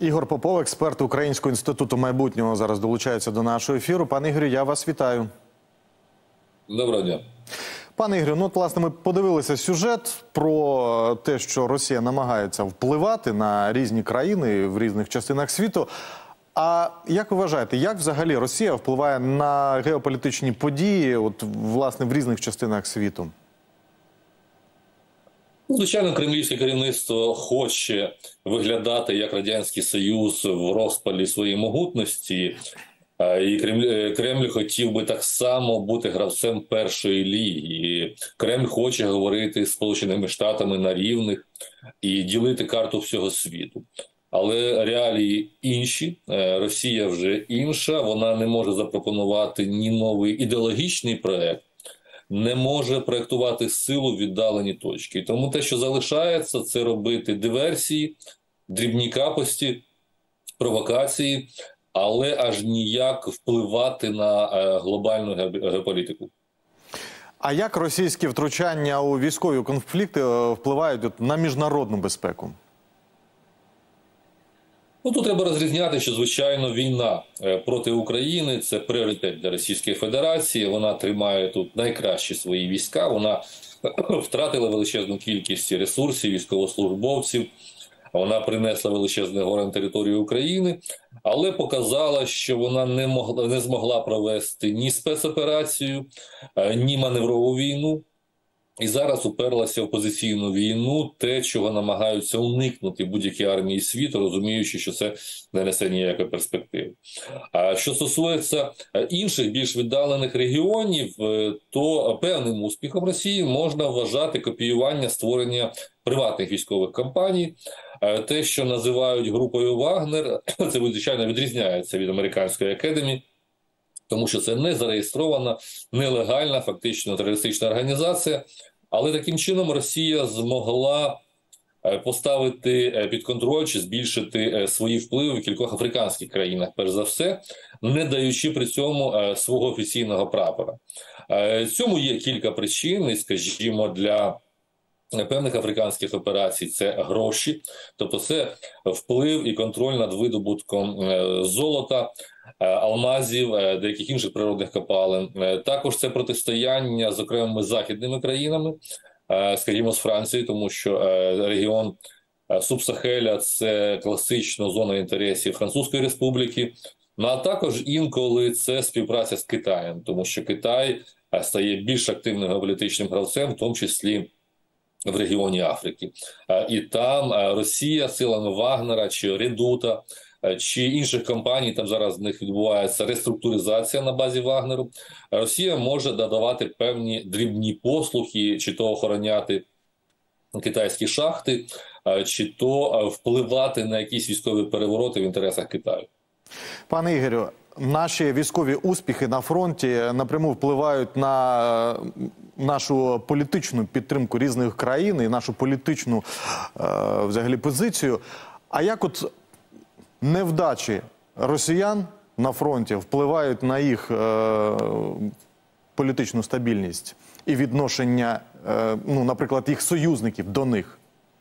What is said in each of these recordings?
Ігор Попов, експерт Українського інституту майбутнього, зараз долучається до нашого ефіру. Пане Ігорю, я вас вітаю. Доброго дня. Пане Ігорю, ну, власне, ми подивилися сюжет про те, що Росія намагається впливати на різні країни в різних частинах світу. А як ви вважаєте, як взагалі Росія впливає на геополітичні події, от, власне, в різних частинах світу? Звичайно, кремлівське керівництво хоче виглядати як Радянський Союз в розпалі своєї могутності. І Кремль хотів би так само бути гравцем першої ліги. Кремль хоче говорити з Сполученими Штатами на рівних і ділити карту всього світу. Але реалії інші, Росія вже інша, вона не може запропонувати ні новий ідеологічний проект, не може проєктувати силу в віддалені точки. І тому те, що залишається, це робити диверсії, дрібні капості, провокації, але аж ніяк впливати на глобальну геополітику. А як російські втручання у військові конфлікти впливають на міжнародну безпеку? Ну, тут треба розрізняти, що, звичайно, війна проти України – це пріоритет для Російської Федерації. Вона тримає тут найкращі свої війська, вона втратила величезну кількість ресурсів, військовослужбовців, вона принесла величезне горе на територію України, але показала, що вона не змогла провести ні спецоперацію, ні маневрову війну. І зараз уперлася в позиційну війну, те, чого намагаються уникнути будь-які армії світу, розуміючи, що це не несе ніякої перспективи. А що стосується інших, більш віддалених регіонів, то певним успіхом Росії можна вважати копіювання створення приватних військових компаній. Те, що називають групою «Вагнер», це, звичайно, відрізняється від американської академії, тому що це не зареєстрована, нелегальна, фактично терористична організація. Але таким чином Росія змогла поставити під контроль чи збільшити свої впливи в кількох африканських країнах, перш за все, не даючи при цьому свого офіційного прапора. Цьому є кілька причин, і, скажімо, для певних африканських операцій це гроші, тобто це вплив і контроль над видобутком золота, алмазів, деяких інших природних копалин. Також це протистояння з окремими західними країнами, скажімо, з Францією, тому що регіон Субсахеля – це класично зона інтересів Французької Республіки, а також інколи це співпраця з Китаєм, тому що Китай стає більш активним геополітичним гравцем, в тому числі в регіоні Африки. І там Росія силами Вагнера чи Редута, чи інших компаній, там зараз в них відбувається реструктуризація на базі Вагнеру, Росія може додавати певні дрібні послуги, чи то охороняти китайські шахти, чи то впливати на якісь військові перевороти в інтересах Китаю. Пане Ігорю, наші військові успіхи на фронті напряму впливають на нашу політичну підтримку різних країн і нашу політичну взагалі позицію. А як от невдачі росіян на фронті впливають на їх політичну стабільність і відношення, ну, наприклад, їх союзників до них?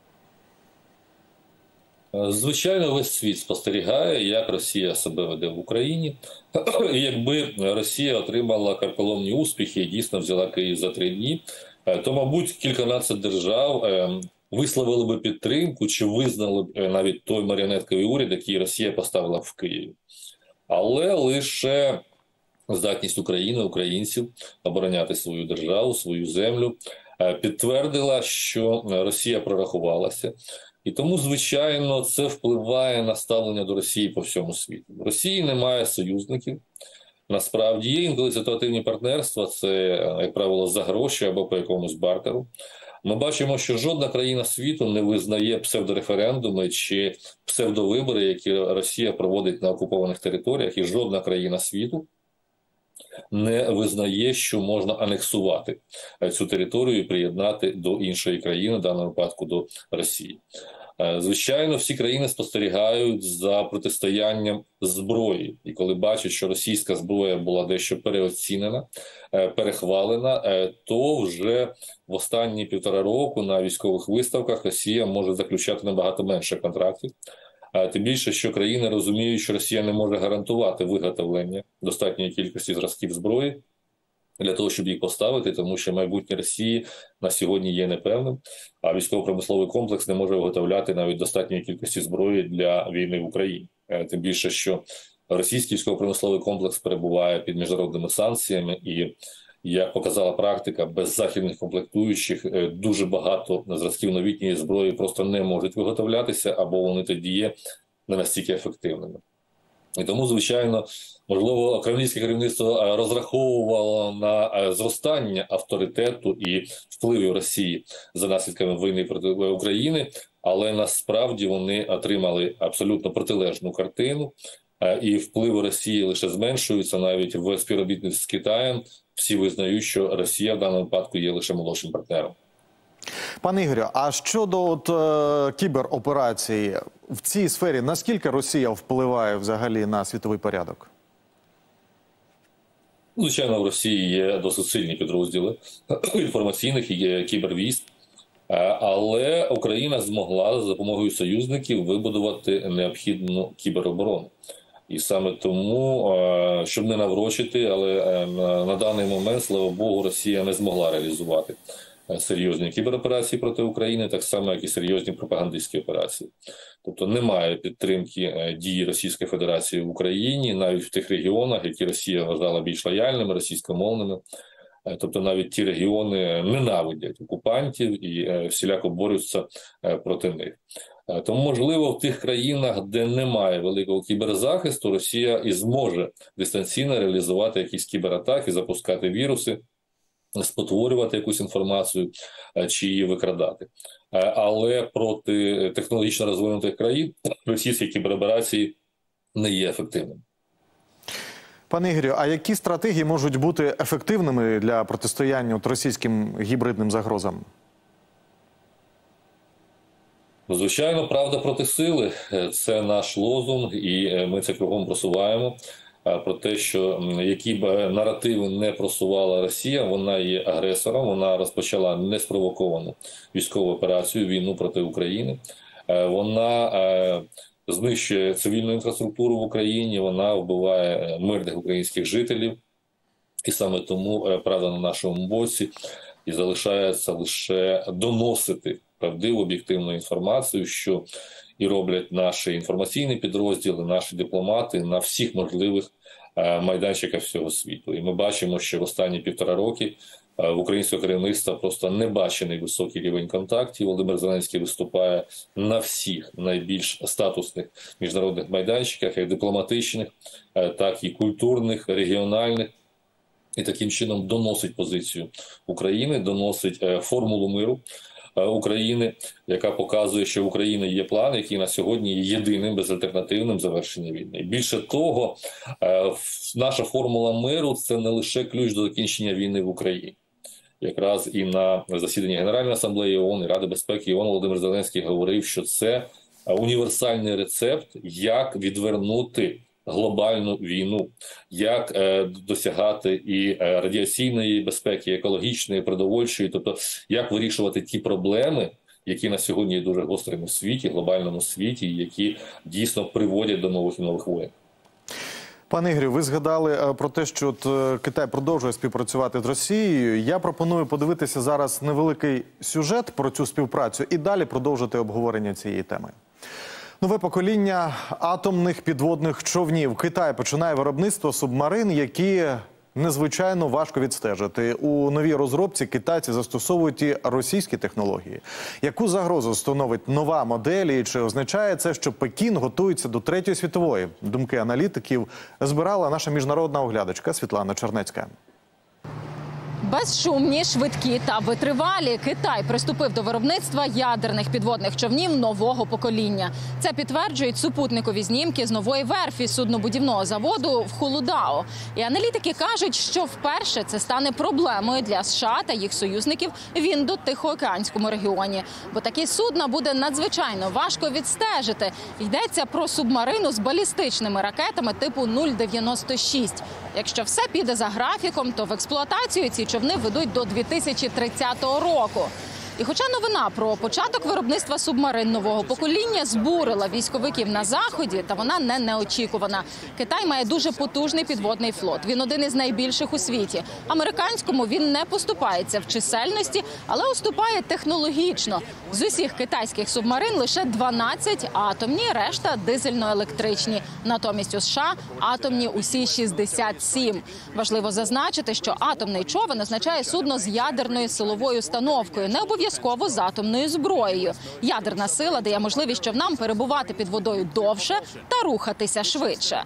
Звичайно, весь світ спостерігає, як Росія себе веде в Україні. І якби Росія отримала карколомні успіхи і дійсно взяла Київ за 3 дні, то, мабуть, кільканадцять держав висловили би підтримку чи визнали б навіть той маріонетковий уряд, який Росія поставила в Києві. Але лише здатність України, українців обороняти свою державу, свою землю підтвердила, що Росія прорахувалася. І тому, звичайно, це впливає на ставлення до Росії по всьому світу. В Росії немає союзників. Насправді є інколи ситуативні партнерства, це, як правило, за гроші або по якомусь бартеру. Ми бачимо, що жодна країна світу не визнає псевдореферендуми чи псевдовибори, які Росія проводить на окупованих територіях, і жодна країна світу не визнає, що можна анексувати цю територію і приєднати до іншої країни, в даному випадку до Росії. Звичайно, всі країни спостерігають за протистоянням зброї. І коли бачать, що російська зброя була дещо переоцінена, перехвалена, то вже в останні 1,5 року на військових виставках Росія може заключати набагато менше контрактів, Тим більше, що країни розуміють, що Росія не може гарантувати виготовлення достатньої кількості зразків зброї для того, щоб їх поставити, тому що майбутнє Росії на сьогодні є непевним, а військово-промисловий комплекс не може виготовляти навіть достатньої кількості зброї для війни в Україні. Тим більше, що російський військово-промисловий комплекс перебуває під міжнародними санкціями і, як показала практика, без західних комплектуючих дуже багато зразків новітньої зброї просто не можуть виготовлятися, або вони тоді є не настільки ефективними. І тому, звичайно, можливо, кремлівське керівництво розраховувало на зростання авторитету і впливів Росії за наслідками війни проти України, але насправді вони отримали абсолютно протилежну картину, і впливи Росії лише зменшуються. Навіть в співробітництві з Китаєм всі визнають, що Росія в даному випадку є лише молодшим партнером. Пане Ігорю, а щодо кібероперацій в цій сфері, наскільки Росія впливає взагалі на світовий порядок? Звичайно, в Росії є досить сильні підрозділи інформаційних і кібервійськ, але Україна змогла за допомогою союзників вибудувати необхідну кібероборону. І саме тому, щоб не наврочити, але на даний момент, слава Богу, Росія не змогла реалізувати серйозні кібероперації проти України, так само, як і серйозні пропагандистські операції. Тобто немає підтримки дії Російської Федерації в Україні, навіть в тих регіонах, які Росія вважала більш лояльними, російськомовними. Тобто навіть ті регіони ненавидять окупантів і всіляко борються проти них. Тому, можливо, в тих країнах, де немає великого кіберзахисту, Росія і зможе дистанційно реалізувати якісь кібератаки, запускати віруси, спотворювати якусь інформацію чи її викрадати. Але проти технологічно розвинутих країн російські кібероперації не є ефективними. Пане Ігорю, а які стратегії можуть бути ефективними для протистояння російським гібридним загрозам? Звичайно, правда проти сили – це наш лозунг, і ми це кругом просуваємо. Про те, що які б наративи не просувала Росія, вона є агресором, вона розпочала неспровоковану військову операцію, війну проти України. Вона знищує цивільну інфраструктуру в Україні, вона вбиває мирних українських жителів. І саме тому правда на нашому боці, і залишається лише доносити правдиву, об'єктивну інформацію, що і роблять наші інформаційні підрозділи, наші дипломати на всіх можливих майданчиках всього світу. І ми бачимо, що в останні 1,5 роки в українського керівництва просто небачений високий рівень контактів. Володимир Зеленський виступає на всіх найбільш статусних міжнародних майданчиках, як дипломатичних, так і культурних, регіональних. І таким чином доносить позицію України, доносить формулу миру України, яка показує, що в Україні є план, який на сьогодні є єдиним безальтернативним завершенням війни. Більше того, наша формула миру – це не лише ключ до закінчення війни в Україні. Якраз і на засіданні Генеральної асамблеї ООН і Ради безпеки ООН Володимир Зеленський говорив, що це універсальний рецепт, як відвернути глобальну війну, як досягати і радіаційної безпеки, екологічної, продовольчої, тобто як вирішувати ті проблеми, які на сьогодні є дуже гострими в світі, глобальному світі, які дійсно приводять до нових і нових воєн. Пане Ігорю, ви згадали про те, що Китай продовжує співпрацювати з Росією. Я пропоную подивитися зараз невеликий сюжет про цю співпрацю і далі продовжити обговорення цієї теми. Нове покоління атомних підводних човнів. Китай починає виробництво субмарин, які незвичайно важко відстежити. У новій розробці китайці застосовують і російські технології. Яку загрозу становить нова модель і чи означає це, що Пекін готується до Третьої світової? Думки аналітиків збирала наша міжнародна оглядачка Світлана Чернецька. Безшумні, швидкі та витривалі. Китай приступив до виробництва ядерних підводних човнів нового покоління. Це підтверджують супутникові знімки з нової верфі суднобудівного заводу в Хулудао. І аналітики кажуть, що вперше це стане проблемою для США та їх союзників в Індо-Тихоокеанському регіоні. Бо такі судна буде надзвичайно важко відстежити. Йдеться про субмарину з балістичними ракетами типу 0,96. Якщо все піде за графіком, то в експлуатацію ці човни ведуть до 2030 року. І хоча новина про початок виробництва субмарин нового покоління збурила військовиків на Заході, та вона не неочікувана. Китай має дуже потужний підводний флот. Він один із найбільших у світі. Американському він не поступається в чисельності, але уступає технологічно. З усіх китайських субмарин лише 12 атомні, решта дизельно-електричні. Натомість у США атомні усі 67. Важливо зазначити, що атомний човен означає судно з ядерною силовою установкою, не обов'язково з атомною зброєю. Ядерна сила дає можливість човнам перебувати під водою довше та рухатися швидше.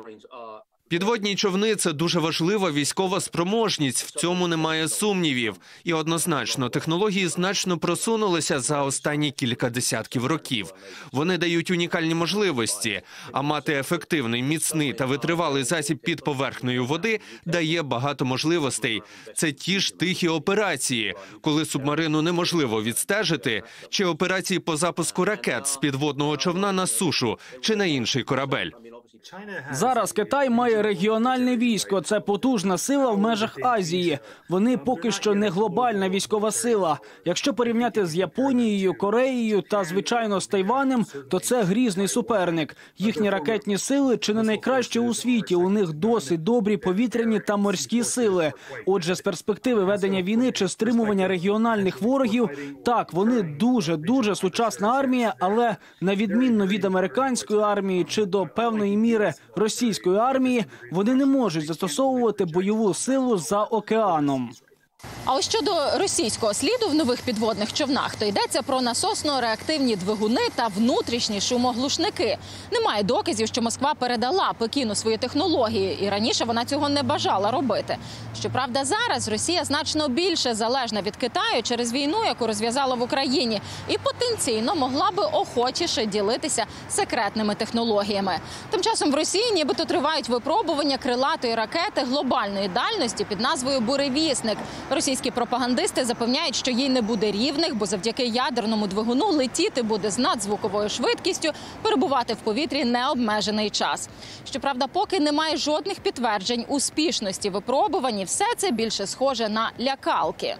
Підводні човни – це дуже важлива військова спроможність, в цьому немає сумнівів. І однозначно, технології значно просунулися за останні кілька десятків років. Вони дають унікальні можливості, а мати ефективний, міцний та витривалий засіб під поверхнею води дає багато можливостей. Це ті ж тихі операції, коли субмарину неможливо відстежити, чи операції по запуску ракет з підводного човна на сушу чи на інший корабель. Зараз Китай має регіональне військо. Це потужна сила в межах Азії. Вони поки що не глобальна військова сила. Якщо порівняти з Японією, Кореєю та, звичайно, з Тайванем, то це грізний суперник. Їхні ракетні сили чи не найкращі у світі. У них досить добрі повітряні та морські сили. Отже, з перспективи ведення війни чи стримування регіональних ворогів, так, вони дуже сучасна армія, але на відмінно від американської армії чи до певної міри російської армії, вони не можуть застосовувати бойову силу за океаном. А ось щодо російського сліду в нових підводних човнах, то йдеться про насосно-реактивні двигуни та внутрішні шумоглушники. Немає доказів, що Москва передала Пекіну свої технології, і раніше вона цього не бажала робити. Щоправда, зараз Росія значно більше залежна від Китаю через війну, яку розв'язала в Україні, і потенційно могла би охочіше ділитися секретними технологіями. Тим часом в Росії нібито тривають випробування крилатої ракети глобальної дальності під назвою «Буревісник». Російські пропагандисти запевняють, що їй не буде рівних, бо завдяки ядерному двигуну летіти буде з надзвуковою швидкістю, перебувати в повітрі необмежений час. Щоправда, поки немає жодних підтверджень успішності випробувань, все це більше схоже на лякалки.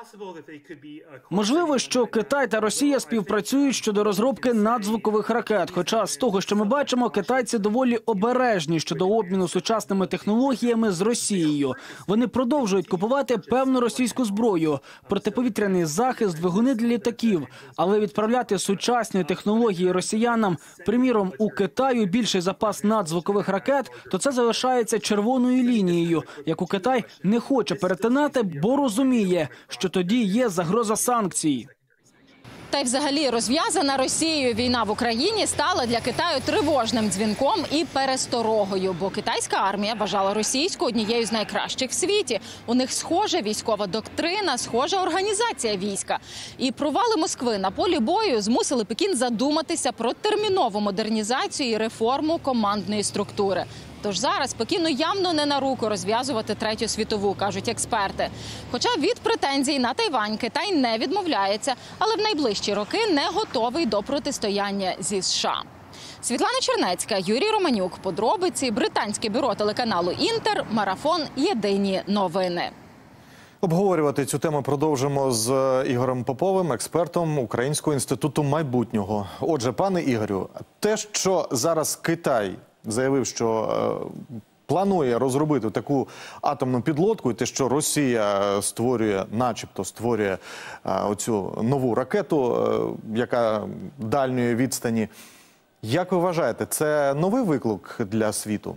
Можливо, що Китай та Росія співпрацюють щодо розробки надзвукових ракет. Хоча, з того, що ми бачимо, китайці доволі обережні щодо обміну сучасними технологіями з Росією. Вони продовжують купувати певну російську зброю, протиповітряний захист, двигуни для літаків. Але відправляти сучасні технології росіянам, приміром, у Китаю більший запас надзвукових ракет, то це залишається червоною лінією, яку Китай не хоче перетинати, бо розуміє, що тоді є загроза санкцій. Та й взагалі розв'язана Росією війна в Україні стала для Китаю тривожним дзвінком і пересторогою, бо китайська армія вважала російську однією з найкращих в світі. У них схожа військова доктрина, схожа організація війська. І провали Москви на полі бою змусили Пекін задуматися про термінову модернізацію і реформу командної структури. Тож зараз Пекіну явно не на руку розв'язувати Третю світову, кажуть експерти. Хоча від претензій на Тайвань Китай не відмовляється, але в найближчі роки не готовий до протистояння зі США. Світлана Чернецька, Юрій Романюк. Подробиці. Британське бюро телеканалу «Інтер». Марафон. Єдині новини. Обговорювати цю тему продовжимо з Ігорем Поповим, експертом Українського інституту майбутнього. Отже, пане Ігорю, те, що зараз Китай заявив, що планує розробити таку атомну підлодку, і те, що Росія створює, начебто створює оцю нову ракету, яка дальньої відстані. Як ви вважаєте, це новий виклик для світу?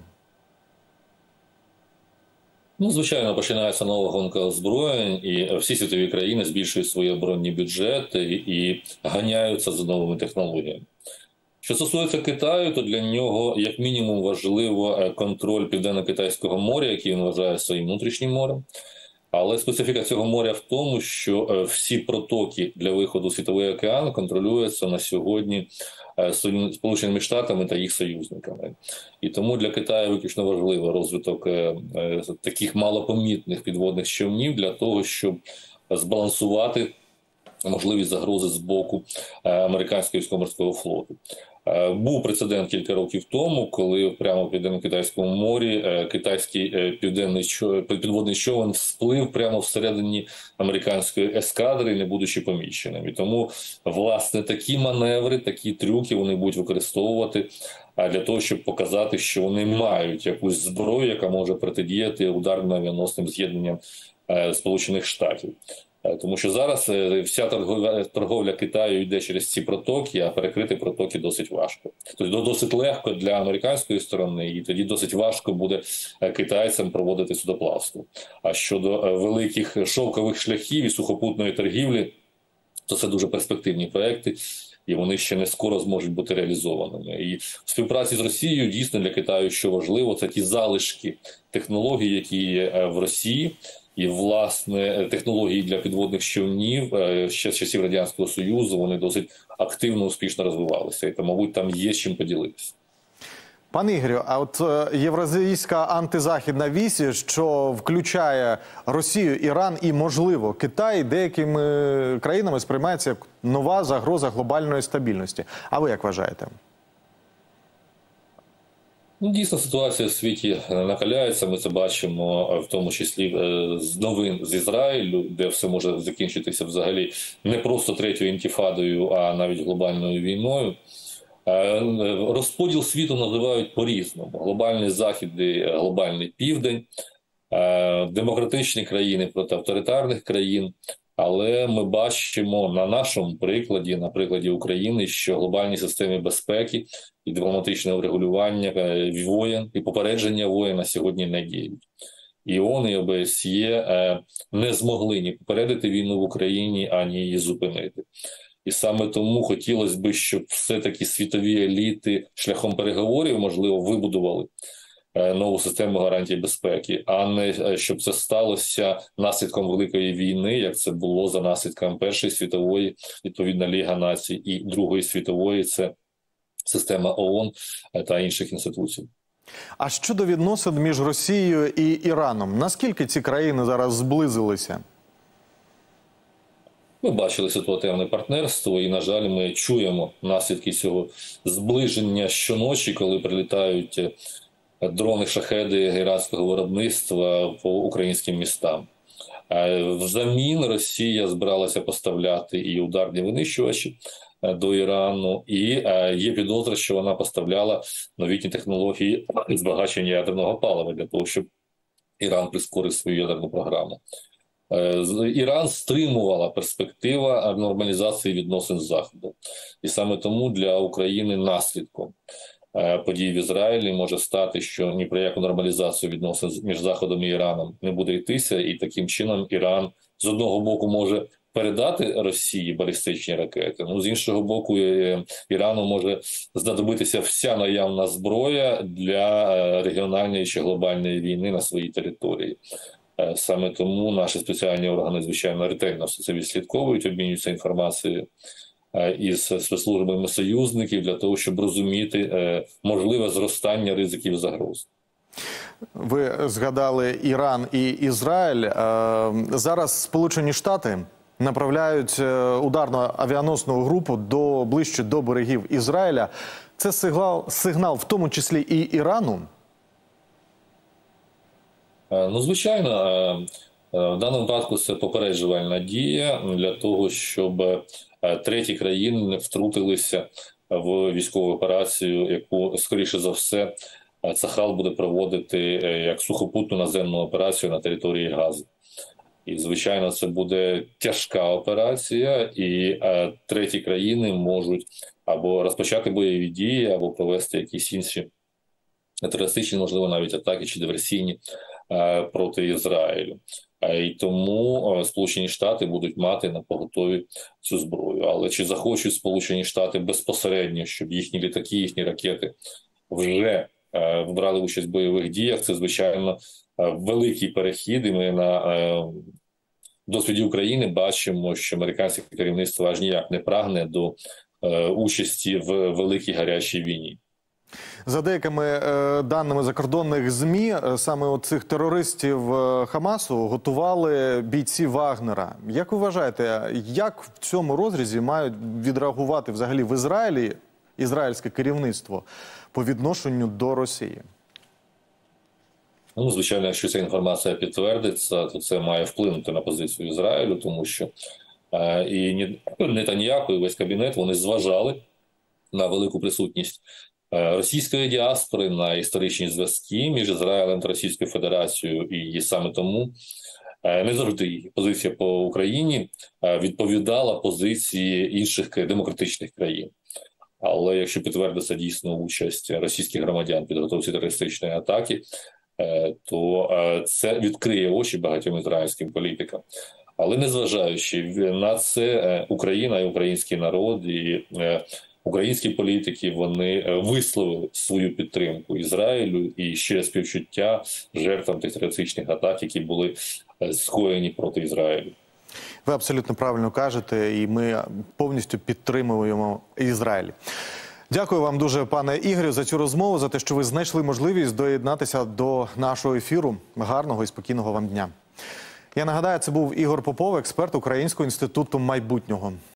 Ну, звичайно, починається нова гонка озброєнь, і всі світові країни збільшують свої оборонні бюджети і ганяються за новими технологіями. Що стосується Китаю, то для нього, як мінімум, важливо контроль Південно-Китайського моря, який він вважає своїм внутрішнім морем. Але специфіка цього моря в тому, що всі протоки для виходу у Світовий океан контролюються на сьогодні Сполученими Штатами та їх союзниками. І тому для Китаю виключно важливий розвиток таких малопомітних підводних човнів для того, щоб збалансувати можливість загрози з боку американського військово-морського флоту. Був прецедент кілька років тому, коли прямо в Південно-Китайському морі китайський підводний човен всплив прямо всередині американської ескадри, не будучи поміченим. І тому, власне, такі маневри, такі трюки вони будуть використовувати для того, щоб показати, що вони мають якусь зброю, яка може протидіяти ударно-авіаносним з'єднанням Сполучених Штатів. Тому що зараз вся торговля Китаю йде через ці протоки, а перекрити протоки досить важко. Тобто досить легко для американської сторони, і тоді досить важко буде китайцям проводити судоплавство. А щодо великих шовкових шляхів і сухопутної торгівлі, то це дуже перспективні проекти, і вони ще не скоро зможуть бути реалізованими. І в співпраці з Росією дійсно для Китаю, що важливо, це ті залишки технологій, які є в Росії, і, власне, технології для підводних човнів ще з часів Радянського Союзу, вони досить активно, успішно розвивалися. І, то, мабуть, там є з чим поділитися. Пане Ігорю, а от євразійська антизахідна вісь, що включає Росію, Іран і, можливо, Китай, деякими країнами сприймається як нова загроза глобальної стабільності. А ви як вважаєте? Ну, дійсно, ситуація в світі накаляється. Ми це бачимо, в тому числі з новин з Ізраїлю, де все може закінчитися взагалі не просто третьою інтифадою, а навіть глобальною війною. Розподіл світу називають по-різному. Глобальний Захід і глобальний Південь, демократичні країни проти авторитарних країн. Але ми бачимо на нашому прикладі, на прикладі України, що глобальні системи безпеки і дипломатичного врегулювання воєн і попередження воєн на сьогодні не діють. І ООН, і ОБСЄ не змогли ні попередити війну в Україні, ані її зупинити. І саме тому хотілося б, щоб все-таки світові еліти шляхом переговорів, можливо, вибудували нову систему гарантій безпеки, а не щоб це сталося наслідком Великої війни, як це було за наслідком Першої світової, відповідно, Ліга націй, і Другої світової – це система ООН та інших інституцій. А щодо відносин між Росією і Іраном, наскільки ці країни зараз зблизилися? Ми бачили ситуативне партнерство і, на жаль, ми чуємо наслідки цього зближення щоночі, коли прилітають дрони-шахеди іранського виробництва по українським містам. Взамін Росія збиралася поставляти і ударні винищувачі до Ірану, і є підозра, що вона поставляла новітні технології збагачення ядерного палива для того, щоб Іран прискорив свою ядерну програму. Іран стримувала перспектива нормалізації відносин з Заходом. І саме тому для України наслідком подій в Ізраїлі може стати, що ні про яку нормалізацію відносин між Заходом і Іраном не буде йтися, і таким чином Іран з одного боку може передати Росії балістичні ракети, ну з іншого боку Ірану може знадобитися вся наявна зброя для регіональної чи глобальної війни на своїй території. Саме тому наші спеціальні органи, звичайно, ретельно все це відслідковують, обмінюються інформацією із спецслужбами союзників для того, щоб розуміти можливе зростання ризиків і загроз. Ви згадали Іран і Ізраїль. Зараз Сполучені Штати направляють ударну авіаносну групу ближче до берегів Ізраїля. Це сигнал в тому числі і Ірану? Ну, звичайно, в даному випадку це попереджувальна дія для того, щоб треті країни не втрутилися в військову операцію, яку, скоріше за все, Цахал буде проводити як сухопутну наземну операцію на території Гази. І, звичайно, це буде тяжка операція, і треті країни можуть або розпочати бойові дії, або провести якісь інші терористичні, можливо, навіть атаки чи диверсійні проти Ізраїлю. І тому Сполучені Штати будуть мати на поготові цю зброю. Але чи захочуть Сполучені Штати безпосередньо, щоб їхні літаки, їхні ракети вже брали участь в бойових діях, це, звичайно, великий перехід. І ми на досвіді України бачимо, що американське керівництво аж ніяк не прагне до участі в великій гарячій війні. За деякими даними закордонних ЗМІ, саме от цих терористів Хамасу готували бійці Вагнера. Як ви вважаєте, як в цьому розрізі мають відреагувати взагалі в Ізраїлі ізраїльське керівництво по відношенню до Росії? Ну, звичайно, якщо ця інформація підтвердиться, то це має вплинути на позицію Ізраїлю, тому що і Нетаньяху, і весь кабінет, вони зважали на велику присутність російської діаспори, на історичні зв'язки між Ізраїлем та Російською Федерацією, і саме тому не завжди позиція по Україні відповідала позиції інших демократичних країн. Але якщо підтвердиться дійсно участь російських громадян в підготовці терористичної атаки, то це відкриє очі багатьом ізраїльським політикам. Але незважаючи на це, Україна і український народ, і українські політики, вони висловили свою підтримку Ізраїлю і ще співчуття жертвам тих терористичних атак, які були скоєні проти Ізраїлю. Ви абсолютно правильно кажете, і ми повністю підтримуємо Ізраїль. Дякую вам дуже, пане Ігорю, за цю розмову, за те, що ви знайшли можливість доєднатися до нашого ефіру. Гарного і спокійного вам дня. Я нагадаю, це був Ігор Попов, експерт Українського інституту майбутнього.